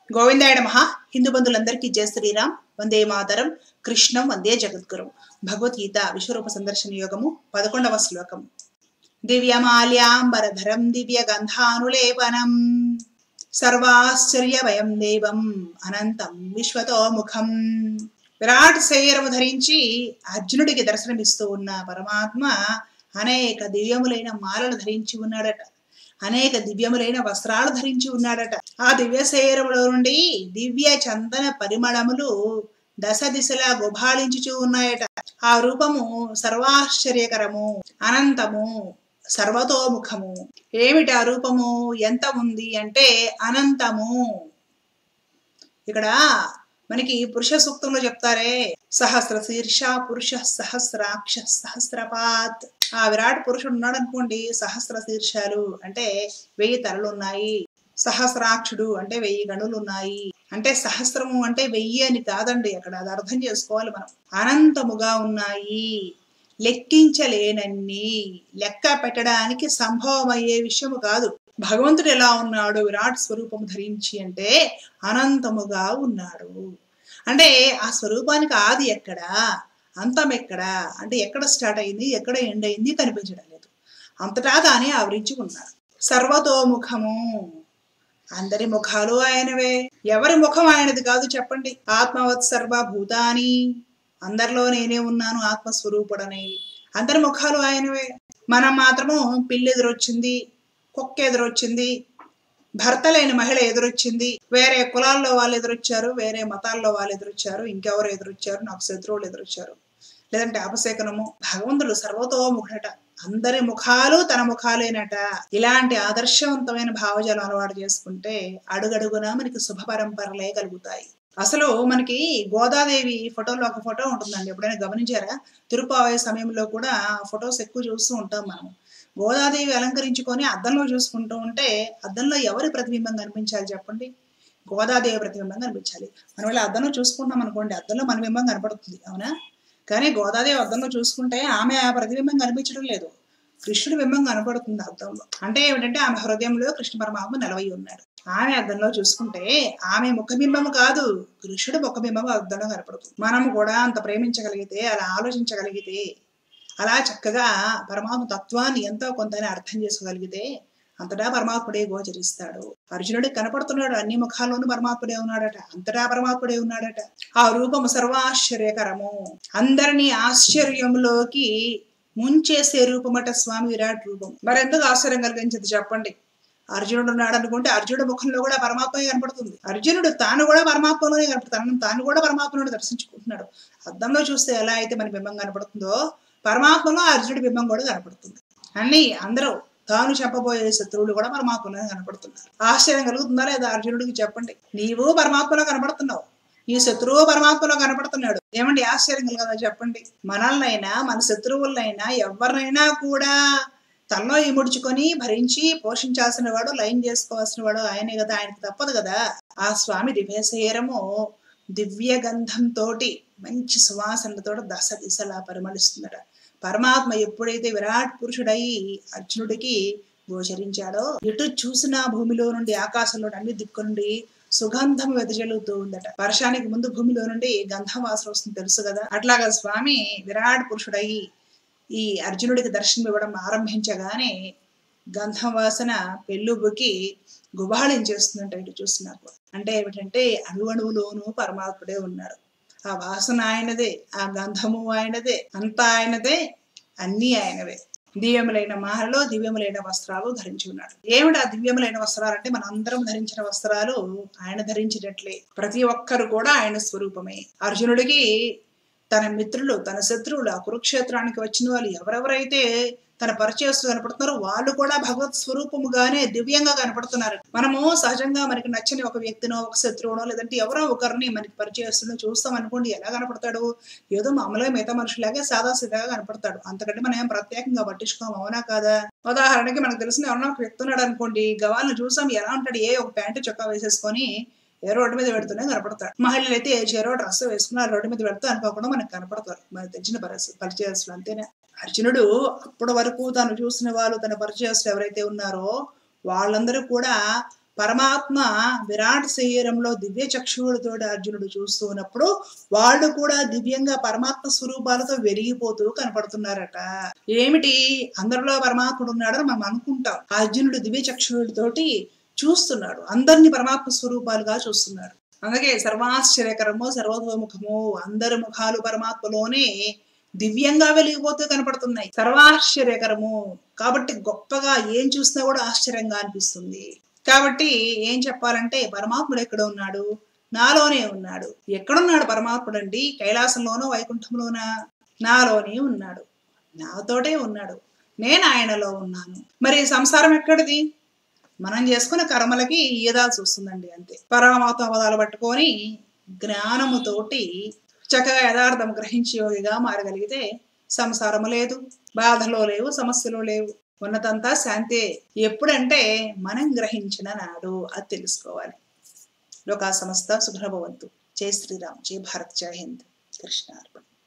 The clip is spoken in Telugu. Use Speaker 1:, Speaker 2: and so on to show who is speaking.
Speaker 1: గోవిందాయ నమః. హిందూ బంధువులందరికీ జయ శ్రీరామ్. వందే మాతరం. కృష్ణం వందే జగద్గురు. భగవద్గీత విశ్వరూప సందర్శన యోగము 11వ శ్లోకం. దివ్యమాల్యాంబరధరం దివ్య గంధానులేపనం సర్వాశ్చర్యభయం దేవం అనంతం విశ్వతోముఖం. విరాట్ శరీరము ధరించి అర్జునుడికి దర్శనమిస్తూ ఉన్న పరమాత్మ అనేక దివ్యములైన మాలలు ధరించి ఉన్నాడట. అనేక దివ్యములైన వస్త్రాలు ధరించి ఉన్నాడట. ఆ దివ్య శరీరములో నుండి దివ్య చందన పరిమళములు దశ దిశలా గుబాళించుచూ ఉన్నాయట. ఆ రూపము సర్వాశ్చర్యకరము, అనంతము, సర్వతోముఖము. ఏమిటి ఆ రూపము? ఎంత ఉంది అంటే అనంతము. ఇక్కడ మనకి పురుష సూక్తంలో చెప్తారే, సహస్ర శీర్ష పురుష సహస్రాక్ష సహస్రపాత్. ఆ విరాట్ పురుషుడు ఉన్నాడు అనుకోండి, సహస్ర శీర్షాలు అంటే 1000 తలలు ఉన్నాయి. సహస్రాక్షుడు అంటే 1000 గణులు ఉన్నాయి. అంటే సహస్రము అంటే 1000 అని కాదండి, అక్కడ అది అర్థం చేసుకోవాలి మనం. అనంతముగా ఉన్నాయి, లెక్కించలేనన్ని, లెక్క పెట్టడానికి సంభవమయ్యే విషయము కాదు. భగవంతుడు ఎలా ఉన్నాడు విరాట్ స్వరూపము ధరించి అంటే అనంతముగా ఉన్నాడు. అంటే ఆ స్వరూపానికి ఆది ఎక్కడా, అంతం ఎక్కడా, అంటే ఎక్కడ స్టార్ట్ అయింది ఎక్కడ ఎండ్ అయింది కనిపించడం లేదు. అంతటా దాన్ని ఆవరించుకున్నాడు. సర్వతోముఖము, అందరి ముఖాలు ఆయనవే. ఎవరి ముఖం ఆయనది కాదు చెప్పండి. ఆత్మవత్ సర్వభూతాని, అందరిలో నేనే ఉన్నాను ఆత్మస్వరూపుడని. అందరి ముఖాలు ఆయనవే. మనం మాత్రము పిల్లి ఎదురొచ్చింది, కుక్క ఎదురొచ్చింది, భర్త లేని మహిళ ఎదురొచ్చింది, వేరే కులాల్లో వాళ్ళు ఎదురొచ్చారు, వేరే మతాల్లో వాళ్ళు ఎదురొచ్చారు, ఇంకెవరు ఎదురొచ్చారు, నాకు శత్రువులు ఎదురొచ్చారు, లేదంటే అపశేకనము. భగవంతుడు సర్వతోముఖుడట, అందరి ముఖాలు తన ముఖాలేనట. ఇలాంటి ఆదర్శవంతమైన భావజాలం అలవాటు చేసుకుంటే అడుగడుగునా మనకి శుభ పరంపరలే కలుగుతాయి. అసలు మనకి గోదాదేవి ఫోటోలో ఒక ఫోటో ఉంటుందండి, ఎప్పుడైనా గమనించారా? తిరుపావయ సమయంలో కూడా ఫొటోస్ ఎక్కువ చూస్తూ ఉంటాం మనం. గోదాదేవి అలంకరించుకొని అద్దంలో చూసుకుంటూ ఉంటే అద్దంలో ఎవరి ప్రతిబింబం కనిపించాలి చెప్పండి? గోదాదేవి ప్రతిబింబం కనిపించాలి. మనం ఇలా అద్దంలో చూసుకుంటాం అనుకోండి, అద్దంలో మన బింబం కనపడుతుంది, అవునా? కానీ గోదాదేవి అద్దంలో చూసుకుంటే ఆమె ఆ ప్రతిబింబం కనిపించడం లేదు, కృష్ణుడి బింబం కనపడుతుంది అద్దంలో. అంటే ఏమిటంటే ఆమె హృదయంలో కృష్ణ పరమాత్మ నిలవై ఉన్నాడు. ఆమె అద్దంలో చూసుకుంటే ఆమె ముఖబింబము కాదు, కృష్ణుడి ముఖబింబము అద్దంలో కనపడుతుంది. మనం కూడా అంత ప్రేమించగలిగితే, అలా ఆలోచించగలిగితే, అలా చక్కగా పరమాత్మ తత్వాన్ని ఎంతో కొంత అర్థం చేసుకోగలిగితే అంతటా పరమాత్ముడే గోచరిస్తాడు. అర్జునుడికి కనపడుతున్నాడు, అన్ని ముఖాల్లోనూ పరమాత్ముడే ఉన్నాడట, అంతటా పరమాత్ముడే ఉన్నాడట. ఆ రూపము సర్వాశ్చర్యకరము, అందరినీ ఆశ్చర్యంలోకి ముంచేసే రూపమట స్వామి విరాట్ రూపం. మరెందుకు ఆశ్చర్యం కలిగించింది చెప్పండి? అర్జునుడు ఉన్నాడు అనుకుంటే అర్జునుడి ముఖంలో కూడా పరమాత్మే కనపడుతుంది. అర్జునుడు తాను కూడా పరమాత్మలోనే కనపడతాను, తాను కూడా పరమాత్మను దర్శించుకుంటున్నాడు. అద్దంలో చూస్తే ఎలా అయితే మన బింబం కనపడుతుందో పరమాత్మలో అర్జునుడి బింబం కూడా కనపడుతుంది. అన్ని అందరూ తాను చెప్పబోయే శత్రువులు కూడా పరమాత్మలో కనపడుతున్నారు. ఆశ్చర్యం కలుగుతుందా లేదా అర్జునుడికి చెప్పండి? నీవు పరమాత్మలో కనపడుతున్నావు, ఈ శత్రువు పరమాత్మలో కనపడుతున్నాడు, ఏమండి ఆశ్చర్యం కలగదా చెప్పండి? మనల్నైనా మన శత్రువులైనా ఎవరినైనా కూడా తనలో ఇముడ్చుకొని భరించి పోషించాల్సిన వాడు, లైన్ చేసుకోవాల్సిన వాడు ఆయనే కదా, ఆయనకి తప్పదు కదా. ఆ స్వామి దివ్య శరీరము దివ్య గంధంతో మంచి సువాసనలతో దశ దిశలా పరిమళిస్తుందట. పరమాత్మ ఎప్పుడైతే విరాట్ పురుషుడై అర్జునుడికి గోచరించాడో ఎటు చూసినా భూమిలో నుండి ఆకాశంలో అన్ని దిక్కు నుండి సుగంధం వెదజల్లుతూ ఉందట. వర్షానికి ముందు భూమిలో నుండి గంధం వాసన వస్తుంది తెలుసు కదా. అట్లాగా స్వామి విరాట్ పురుషుడై ఈ అర్జునుడికి దర్శనం ఇవ్వడం ఆరంభించగానే గంధం వాసన పెళ్ళుబుకి గుబాళించేస్తుందంట ఇటు చూసినా కూడా. అంటే ఏమిటంటే అణువణువులోనూ పరమాత్ముడే ఉన్నాడు. ఆ వాసన ఆయనదే, ఆ గంధము ఆయనదే, అంతా ఆయనదే, అన్నీ ఆయనవే. దివ్యములైన మాలలో దివ్యములైన వస్త్రాలు ధరించి ఉన్నాడు. ఏమిటి ఆ దివ్యములైన వస్త్రాలు అంటే మన అందరం ధరించిన వస్త్రాలు ఆయన ధరించినట్లే. ప్రతి ఒక్కరు కూడా ఆయన స్వరూపమే. అర్జునుడికి తన మిత్రులు, తన శత్రువులు, ఆ కురుక్షేత్రానికి వచ్చిన వాళ్ళు ఎవరెవరైతే తన పరిచయస్తులు కనపడుతున్నారో వాళ్ళు కూడా భగవత్ స్వరూపముగానే దివ్యంగా కనపడుతున్నారు. మనము సహజంగా మనకి నచ్చని ఒక వ్యక్తినో, ఒక శత్రువునో, లేదంటే ఎవరో ఒకరిని మనకి పరిచయస్తులను చూస్తాం అనుకోండి, ఎలా కనపడతాడు? ఏదో మామూలుగా మిగతా మనుషులాగే సాదాసీదాగా కనపడతాడు. అంతకంటే మనం ఏం ప్రత్యేకంగా పట్టించుకోము, అవునా కాదా? ఉదాహరణకి మనకు తెలిసిన ఎవరన్నా ఒక వ్యక్తి ఉన్నాడు అనుకోండి, గవాలను చూసాం ఎలా ఉంటాడు, ఏ ఒక ప్యాంటు చొక్కా వేసేసుకొని ఏ రోడ్డు మీద పెడుతూనే కనపడతాడు. మహిళలు అయితే ఏ చీరో డ్రెస్ వేసుకుని ఆ రోడ్డు మీద పెడుతూ అనుకోకుండా మనకు కనపడతారు, మనకు తెలిసిన పరిచయస్తులు అంతేనే. అర్జునుడు అప్పటి వరకు తను చూసిన వాళ్ళు, తన పరిచయస్తులు ఎవరైతే ఉన్నారో వాళ్ళందరూ కూడా పరమాత్మ విరాట్ శరీరంలో దివ్య చక్షువులతో అర్జునుడు చూస్తున్నప్పుడు వాళ్ళు కూడా దివ్యంగా పరమాత్మ స్వరూపాలతో వెలిగిపోతూ కనపడుతున్నారట. ఏమిటి, అందరిలో పరమాత్ముడు ఉన్నాడని మనం అనుకుంటాం. అర్జునుడు దివ్య చక్షువులతోటి చూస్తున్నాడు, అందరిని పరమాత్మ స్వరూపాలుగా చూస్తున్నాడు. అందుకే సర్వాశ్చర్యకరము సర్వతోముఖము, అందరి ముఖాలు పరమాత్మలోనే దివ్యంగా వెలిగిపోతూ కనపడుతున్నాయి. సర్వాశ్చర్యకరము కాబట్టి గొప్పగా ఏం చూసినా కూడా ఆశ్చర్యంగా అనిపిస్తుంది. కాబట్టి ఏం చెప్పాలంటే పరమాత్ముడు ఎక్కడ ఉన్నాడు? నాలోనే ఉన్నాడు. ఎక్కడున్నాడు పరమాత్ముడు అండి? కైలాసంలోనో వైకుంఠంలోనా? నాలోనే ఉన్నాడు, నాతోటే ఉన్నాడు, నేను ఆయనలో ఉన్నాను. మరి సంసారం ఎక్కడిది? మనం చేసుకున్న కర్మలకి ఈదాల్సి వస్తుందండి, అంతే. పరమాత్మ పదాలు పట్టుకొని జ్ఞానముతోటి చక్కగా యథార్థం గ్రహించి యోగిగా మారగలిగితే సంసారము లేదు, బాధలో లేవు, సమస్యలు లేవు, ఉన్నతంతా శాంతే. ఎప్పుడంటే మనం గ్రహించిన నాడు, అది తెలుసుకోవాలి. లోకా సమస్త సుఖభవంతు. జై శ్రీరామ్, జై భారత్, జై హింద్. కృష్ణార్పణ.